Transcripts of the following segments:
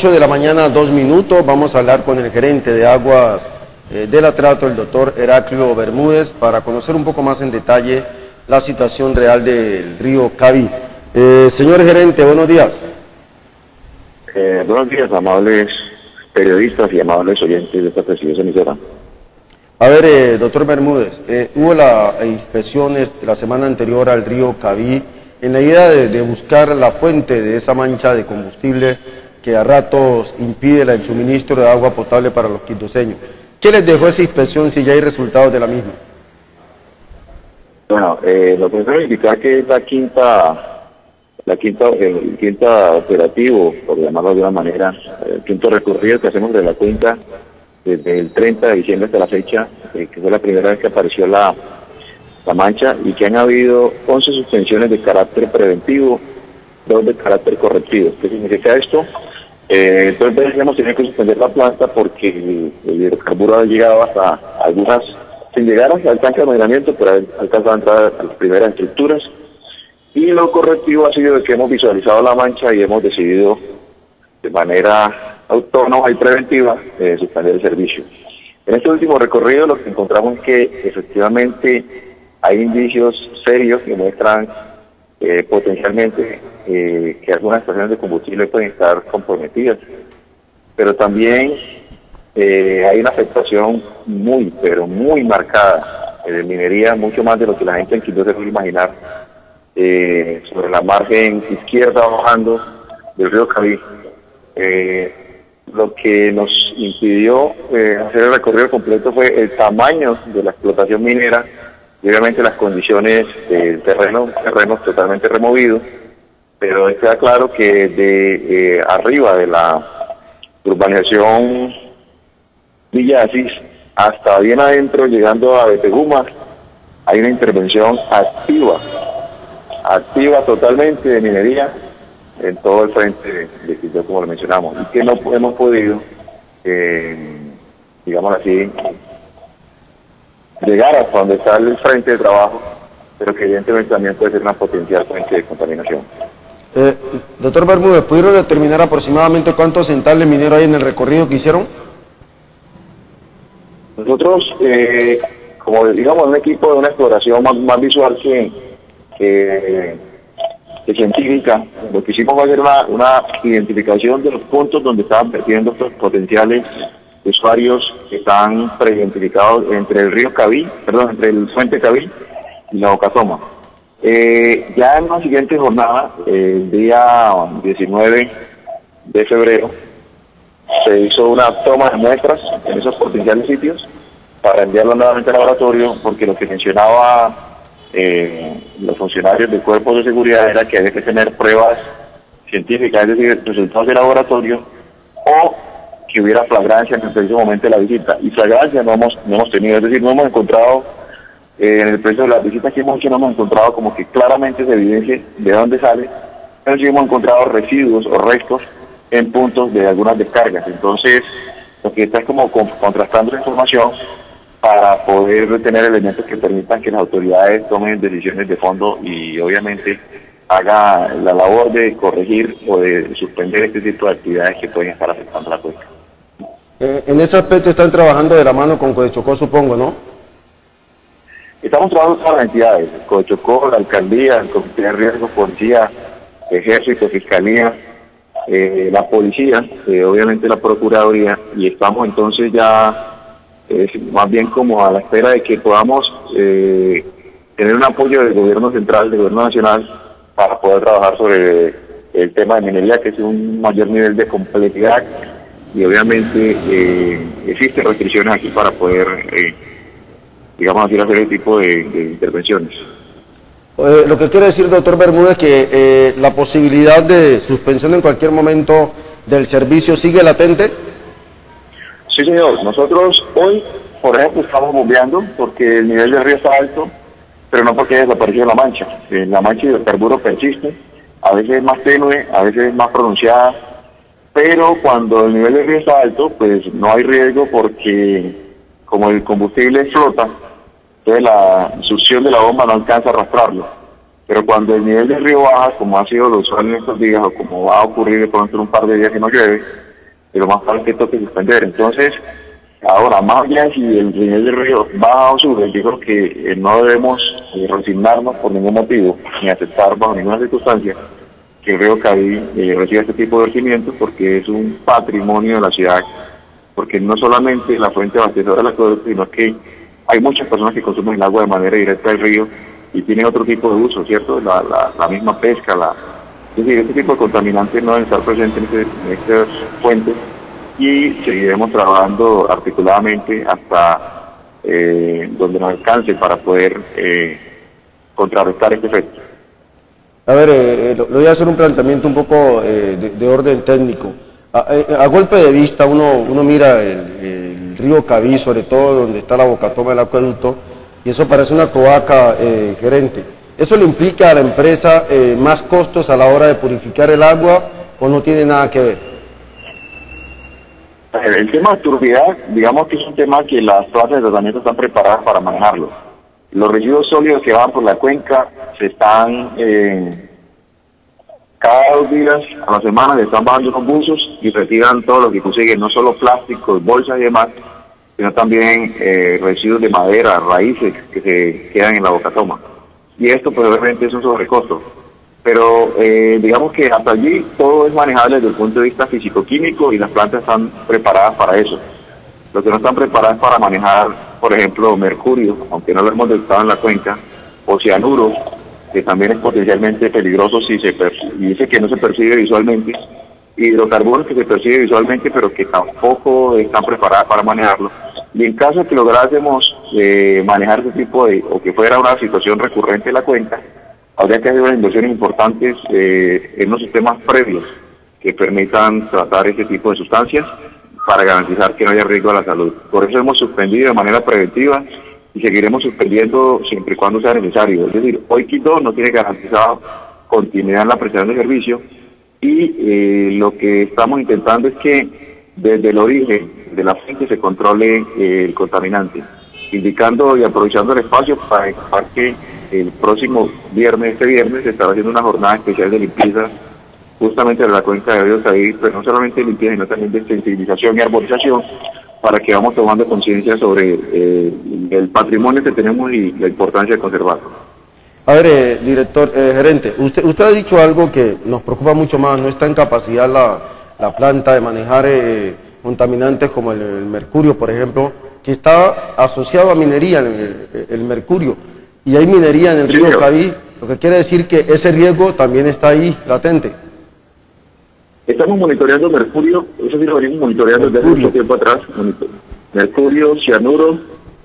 8 de la mañana, 2 minutos, vamos a hablar con el gerente de Aguas del Atrato, el doctor Heraclio Bermúdez, para conocer un poco más en detalle la situación real del río Caví. Señor gerente, buenos días. Buenos días, amables periodistas y amables oyentes de esta preciosa emisora. A ver, doctor Bermúdez, hubo las inspecciones la semana anterior al río Caví en la idea de buscar la fuente de esa mancha de combustible que a ratos impide el suministro de agua potable para los quindoseños. ¿Qué les dejó esa inspección si ya hay resultados de la misma? Bueno, lo primero es indicar que es el quinta operativo, por llamarlo de una manera, el quinto recorrido que hacemos de la cuenca desde el 30 de diciembre hasta la fecha, que fue la primera vez que apareció la mancha, y que han habido 11 suspensiones de carácter preventivo, 2 de carácter correctivo. ¿Qué significa esto? Entonces hemos tenido que suspender la planta porque el hidrocarburo ha llegado hasta algunas, sin llegar hasta el tanque de almacenamiento, pero ha alcanzado a entrar a las primeras estructuras. Y lo correctivo ha sido que hemos visualizado la mancha y hemos decidido de manera autónoma y preventiva suspender el servicio. En este último recorrido lo que encontramos es que efectivamente hay indicios serios que muestran potencialmente que algunas estaciones de combustible pueden estar comprometidas, pero también hay una afectación muy, pero muy marcada de minería, mucho más de lo que la gente en Quindío se puede imaginar, sobre la margen izquierda bajando del río Caví. Lo que nos impidió hacer el recorrido completo fue el tamaño de la explotación minera y obviamente las condiciones del terreno totalmente removido, pero queda claro que de arriba de la urbanización Villa Asís hasta bien adentro, llegando a Beteguma, hay una intervención activa totalmente de minería en todo el frente de Quindío, como lo mencionamos, y que no hemos podido, digamos así, llegar hasta donde está el frente de trabajo, pero que evidentemente también puede ser una potencial fuente de contaminación. Doctor Bermúdez, ¿pudieron determinar aproximadamente cuántos centales mineros hay en el recorrido que hicieron? Nosotros, como digamos, un equipo de una exploración más visual que científica, lo que hicimos fue hacer una identificación de los puntos donde estaban vertiendo estos potenciales usuarios que están preidentificados entre el río Caví, entre el fuente Caví y la Ocasoma. Ya en la siguiente jornada, el día 19 de febrero, se hizo una toma de muestras en esos potenciales sitios para enviarlo nuevamente al laboratorio, porque lo que mencionaba los funcionarios del cuerpo de seguridad era que había que tener pruebas científicas, es decir, resultados de laboratorio, o que hubiera flagrancia en el preciso momento de la visita, y flagrancia no hemos tenido, es decir, no hemos encontrado en el proceso de las visitas que hemos hecho, no hemos encontrado como que claramente se evidencie de dónde sale, pero sí hemos encontrado residuos o restos en puntos de algunas descargas. Entonces lo que está es como contrastando la información para poder tener elementos que permitan que las autoridades tomen decisiones de fondo y obviamente haga la labor de corregir o de suspender este tipo de actividades que pueden estar afectando la cuenca. En ese aspecto están trabajando de la mano con Codechocó, supongo, ¿no? Estamos trabajando con las entidades, Codechocó, la alcaldía, el comité de riesgo, policía, ejército, fiscalía, la policía, obviamente la procuraduría, y estamos entonces ya más bien como a la espera de que podamos tener un apoyo del gobierno central, del gobierno nacional, para poder trabajar sobre el tema de minería, que es un mayor nivel de complejidad, y obviamente existen restricciones aquí para poder, digamos así, hacer ese tipo de intervenciones. Lo que quiere decir, doctor Bermúdez, que la posibilidad de suspensión en cualquier momento del servicio sigue latente. Sí, señor. Nosotros hoy, por ejemplo, estamos bombeando porque el nivel del río está alto, pero no porque haya desaparecido la mancha. La mancha de hidrocarburo persiste, a veces es más tenue, a veces es más pronunciada, pero cuando el nivel del río está alto, pues no hay riesgo porque como el combustible flota, entonces la succión de la bomba no alcanza a arrastrarlo. Pero cuando el nivel del río baja, como ha sido lo usual en estos días, o como va a ocurrir de pronto en un par de días que no llueve, de lo más probable es que toque suspender. Entonces, ahora, más allá si el nivel del río baja o sube, yo creo que no debemos resignarnos por ningún motivo, ni aceptar bajo ninguna circunstancia que el río Caví reciba este tipo de vertimientos, porque es un patrimonio de la ciudad, porque no solamente la fuente abastecedora del acueducto, sino que hay muchas personas que consumen el agua de manera directa del río y tienen otro tipo de uso, ¿cierto? La misma pesca, es decir, este tipo de contaminantes no deben estar presentes en estas fuentes, y seguiremos trabajando articuladamente hasta donde nos alcance para poder contrarrestar este efecto. A ver, le voy a hacer un planteamiento un poco de orden técnico. A golpe de vista uno mira el río Caví, sobre todo donde está la bocatoma del acueducto, y eso parece una cloaca, gerente. ¿Eso le implica a la empresa más costos a la hora de purificar el agua o no tiene nada que ver? El tema de turbidez, digamos que es un tema que las plantas de tratamiento están preparadas para manejarlo. Los residuos sólidos que van por la cuenca se están, cada 2 días a la semana, le están bajando unos buzos y retiran todo lo que consiguen, no solo plásticos, bolsas y demás, sino también residuos de madera, raíces que se quedan en la bocatoma. Y esto pues obviamente es un sobrecosto. Pero digamos que hasta allí todo es manejable desde el punto de vista físico-químico y las plantas están preparadas para eso. Lo que no están preparadas para manejar, por ejemplo, mercurio, aunque no lo hemos detectado en la cuenca, o cianuro, que también es potencialmente peligroso si se y dice que no se percibe visualmente, hidrocarburos que se percibe visualmente pero que tampoco están preparadas para manejarlo. Y en caso de que lográsemos manejar ese tipo de, o que fuera una situación recurrente de la cuenca, habría que hacer unas inversiones importantes en los sistemas previos que permitan tratar ese tipo de sustancias para garantizar que no haya riesgo a la salud. Por eso hemos suspendido de manera preventiva y seguiremos suspendiendo siempre y cuando sea necesario. Es decir, hoy Quito no tiene garantizado continuidad en la prestación de servicio y lo que estamos intentando es que desde el origen de la fuente se controle el contaminante, indicando y aprovechando el espacio para que el próximo viernes, este viernes, se estará haciendo una jornada especial de limpieza justamente de la cuenca de río Caví, pero no solamente de limpieza, sino también de sensibilización y arborización, para que vamos tomando conciencia sobre el patrimonio que tenemos y la importancia de conservarlo. A ver, director, gerente, usted ha dicho algo que nos preocupa mucho más. No está en capacidad la planta de manejar contaminantes como el mercurio, por ejemplo, que está asociado a minería, el mercurio, y hay minería en el río Caví, lo que quiere decir que ese riesgo también está ahí, latente. Estamos monitoreando mercurio, eso sí lo venimos monitoreando desde mucho tiempo atrás, mercurio, cianuro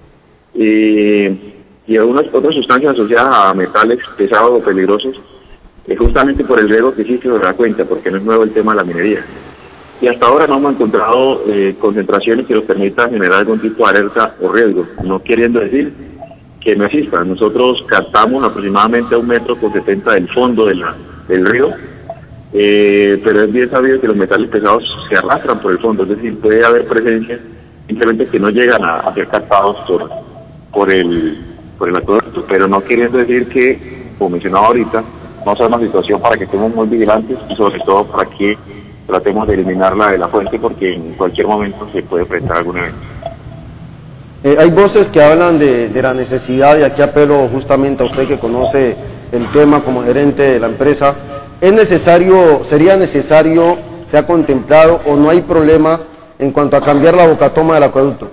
y algunas otras sustancias asociadas a metales pesados o peligrosos, justamente por el riesgo que existe sobre la cuenca, porque no es nuevo el tema de la minería. Y hasta ahora no hemos encontrado concentraciones que nos permitan generar algún tipo de alerta o riesgo, no queriendo decir que no exista. Nosotros captamos aproximadamente a 1,70 m del fondo del río, pero es bien sabido que los metales pesados se arrastran por el fondo, es decir, puede haber presencia simplemente que no llegan a ser captados por el acueducto, pero no queriendo decir que, como mencionaba ahorita, no sea una situación para que estemos muy vigilantes y sobre todo para que tratemos de eliminarla de la fuente, porque en cualquier momento se puede presentar algún evento. Hay voces que hablan de la necesidad, y aquí apelo justamente a usted que conoce el tema como gerente de la empresa. ¿Es necesario, sería necesario, se ha contemplado o no hay problemas en cuanto a cambiar la bocatoma del acueducto?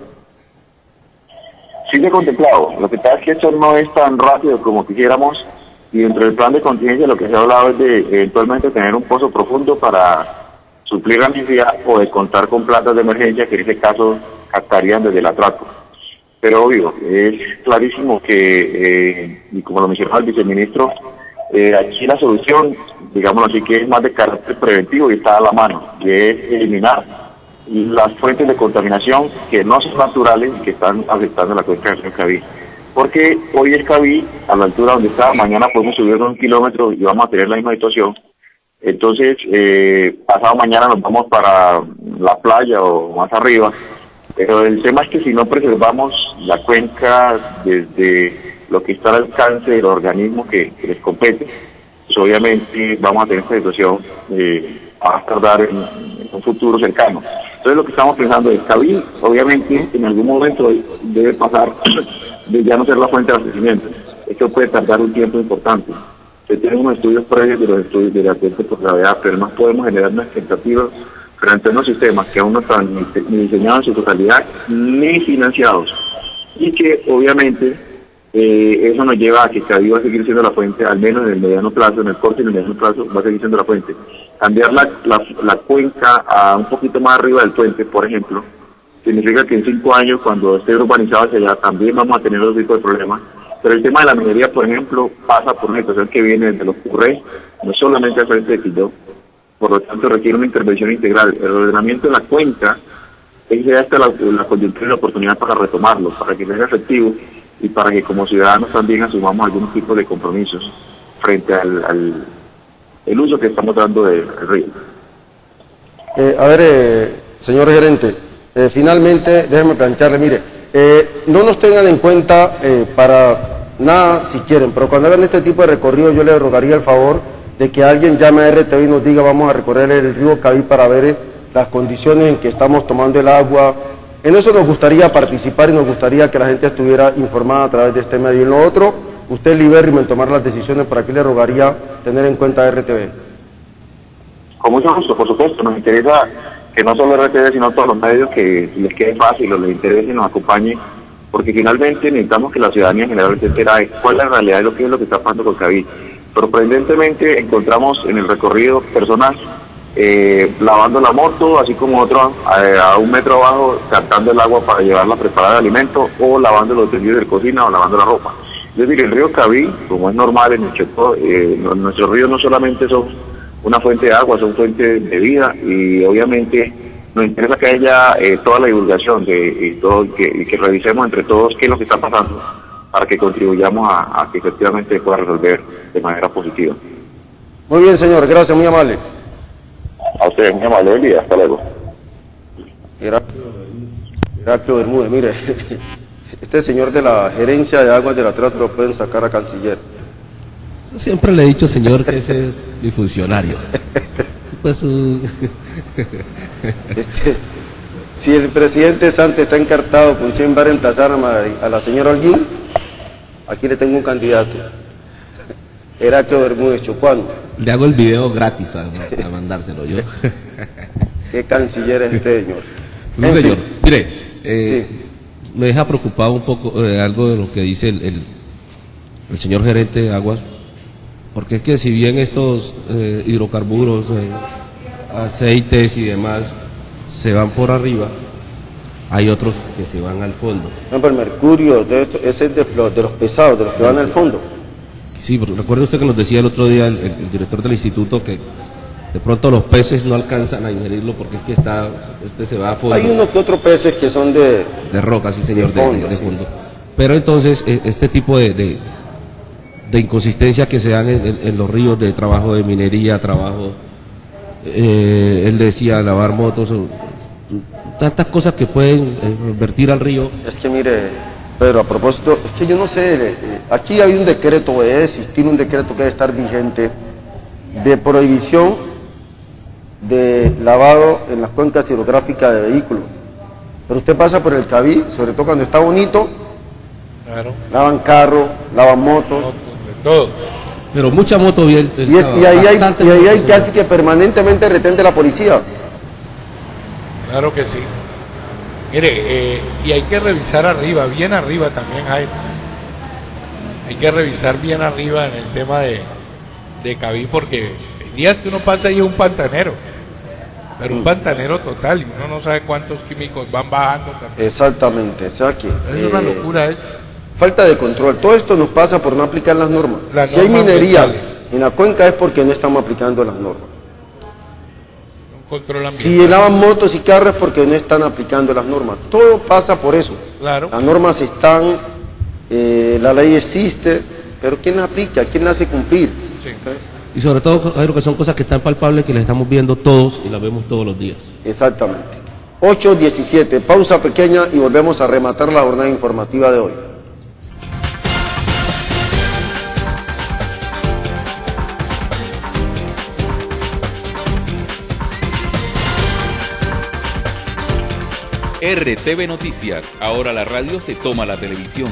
Sí se ha contemplado. Lo que pasa es que esto no es tan rápido como quisiéramos, y dentro del plan de contingencia lo que se ha hablado es de eventualmente tener un pozo profundo para suplir la necesidad o de contar con plantas de emergencia que en ese caso captarían desde el atraco. Pero obvio, es clarísimo que, y como lo mencionaba el viceministro, aquí la solución, digámoslo así, que es más de carácter preventivo y está a la mano, y es eliminar las fuentes de contaminación que no son naturales y que están afectando la cuenca del río Caví. Porque hoy es Caví, a la altura donde está, mañana podemos subir 1 kilómetro y vamos a tener la misma situación. Entonces, pasado mañana nos vamos para la playa o más arriba, pero el tema es que si no preservamos la cuenca desde lo que está al alcance de los organismos que les compete, pues obviamente vamos a tener esta situación a tardar en un futuro cercano. Entonces lo que estamos pensando es, Cabil, obviamente, en algún momento debe pasar de ya no ser la fuente de abastecimiento. Esto puede tardar un tiempo importante. Tenemos unos estudios previos de los estudios de la fuente por gravedad, pero no podemos generar una expectativa frente a unos sistemas que aún no están ni diseñados en su totalidad ni financiados. Y que obviamente eso nos lleva a que Cabil va a seguir siendo la fuente, al menos en el mediano plazo, en el corto y en el mediano plazo, va a seguir siendo la fuente. Cambiar la cuenca a un poquito más arriba del puente, por ejemplo, significa que en 5 años, cuando esté urbanizado hacia allá, también vamos a tener otro tipo de problemas. Pero el tema de la minería, por ejemplo, pasa por una situación que viene de los Curré, no solamente al frente de Quito, por lo tanto requiere una intervención integral. El ordenamiento de la cuenca es hasta la coyuntura y la oportunidad para retomarlo, para que sea efectivo y para que como ciudadanos también asumamos algún tipo de compromisos frente al el uso que estamos dando del río. Señor gerente, finalmente déjeme plantearle, mire, no nos tengan en cuenta para nada si quieren, pero cuando hagan este tipo de recorrido yo le rogaría el favor de que alguien llame a RTV y nos diga vamos a recorrer el río Cabi para ver las condiciones en que estamos tomando el agua. En eso nos gustaría participar y nos gustaría que la gente estuviera informada a través de este medio. Y en lo otro, usted es libérrimo en tomar las decisiones, por aquí le rogaría tener en cuenta RTV. Con mucho gusto, por supuesto, nos interesa que no solo RTV, sino todos los medios que les quede fácil o les interese y nos acompañen, porque finalmente necesitamos que la ciudadanía en general se entere cuál es la realidad de lo que es lo que está pasando con Cabi. Sorprendentemente encontramos en el recorrido personas lavando la moto, así como otros a 1 metro abajo captando el agua para llevarla a preparar el alimento, o lavando los utensilios de cocina o lavando la ropa. Es decir, el río Cabi, como es normal en el Chocó, nuestros ríos no solamente son una fuente de agua, son fuente de vida, y obviamente nos interesa que haya toda la divulgación y que revisemos entre todos qué es lo que está pasando para que contribuyamos a que efectivamente pueda resolver de manera positiva. Muy bien, señor, gracias, muy amable. A ustedes, muy amable, buen día, hasta luego. Heraclio Bermúdez, mire, este señor de la gerencia de aguas de la Trata lo pueden sacar a canciller. Yo siempre le he dicho, señor, que ese es mi funcionario. Pues, si el presidente Santos está encartado con quién va a reemplazar a la señora Holguín, aquí le tengo un candidato. Heraclio Bermúdez, chocuano. Le hago el video gratis a mandárselo yo. ¿Qué canciller es este señor? Sí, señor. Mire, sí. Me deja preocupado un poco algo de lo que dice el señor gerente de aguas, porque es que si bien estos hidrocarburos, aceites y demás se van por arriba, hay otros que se van al fondo. No, pero el mercurio, ese es de los pesados, de los que van al fondo. Sí, pero recuerde usted que nos decía el otro día el director del instituto que de pronto los peces no alcanzan a ingerirlo porque es que se va a fondo. Hay uno que otro peces que son de roca, sí señor, de fondo. Sí. Pero entonces este tipo de inconsistencia que se dan en los ríos, de trabajo de minería, trabajo, él decía lavar motos, tantas cosas que pueden vertir al río. Es que mire, Pedro, a propósito, es que yo no sé, aquí hay un decreto, debe existir un decreto que debe estar vigente de prohibición de lavado en las cuencas hidrográficas de vehículos. Pero usted pasa por el Cabi, sobre todo cuando está bonito, claro, lavan carro, lavan motos, de todo. Pero mucha moto bien. Y ahí hay casi que permanentemente retén de la policía. Claro que sí. Mire, y hay que revisar arriba, bien arriba también hay que revisar bien arriba en el tema de Cabi, porque hay días que uno pasa ahí un pantanero, pero un pantanero total, y uno no sabe cuántos químicos van bajando también. Exactamente, o sea que es una locura eso. Falta de control, todo esto nos pasa por no aplicar las normas. Si hay normas minería ambientales en la cuenca es porque no estamos aplicando las normas. Control ambiental. Si lavan motos y carros es porque no están aplicando las normas. Todo pasa por eso. Claro. Las normas están, la ley existe, pero ¿quién la aplica? ¿Quién la hace cumplir? Sí. Y sobre todo, creo que son cosas que están palpables, que las estamos viendo todos y las vemos todos los días. Exactamente. 8:17, pausa pequeña y volvemos a rematar la jornada informativa de hoy. RTV Noticias. Ahora la radio se toma la televisión.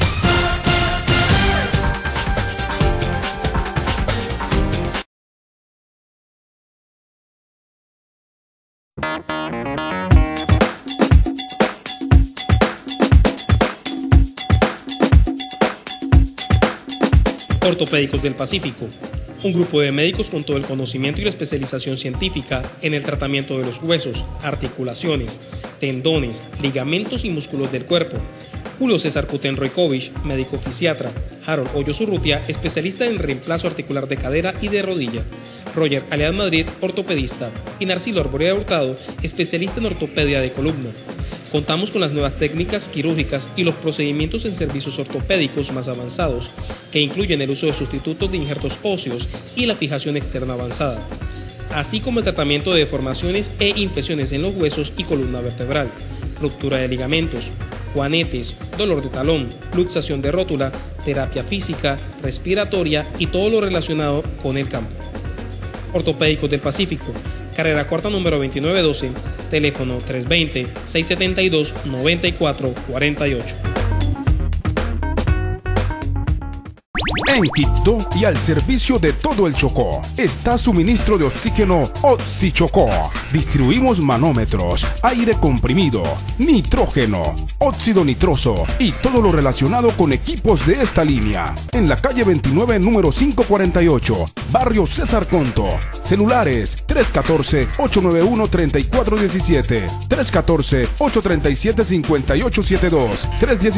Ortopédicos del Pacífico, un grupo de médicos con todo el conocimiento y la especialización científica en el tratamiento de los huesos, articulaciones, tendones, ligamentos y músculos del cuerpo. Julio César Kutenroikovich, médico fisiatra. Harold Hoyos Urrutia, especialista en reemplazo articular de cadera y de rodilla. Roger Alead Madrid, ortopedista. Y Narcilo Arborea Hurtado, especialista en ortopedia de columna. Contamos con las nuevas técnicas quirúrgicas y los procedimientos en servicios ortopédicos más avanzados, que incluyen el uso de sustitutos de injertos óseos y la fijación externa avanzada, así como el tratamiento de deformaciones e infecciones en los huesos y columna vertebral, ruptura de ligamentos, juanetes, dolor de talón, luxación de rótula, terapia física, respiratoria y todo lo relacionado con el campo. Ortopédicos del Pacífico, carrera cuarta número 2912, teléfono 320-672-9448. En Quibdó y al servicio de todo el Chocó está suministro de oxígeno Oxichocó. Distribuimos manómetros, aire comprimido, nitrógeno, óxido nitroso y todo lo relacionado con equipos de esta línea. En la calle 29, número 548, barrio César Conto. Celulares 314-891-3417, 314-837-5872,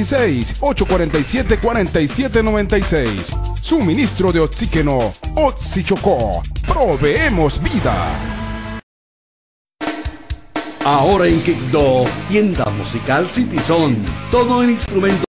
316-847-4796. Suministro de oxígeno Oxichocó. Proveemos vida. Ahora en Quibdó, tienda musical Citizen. Todo en instrumentos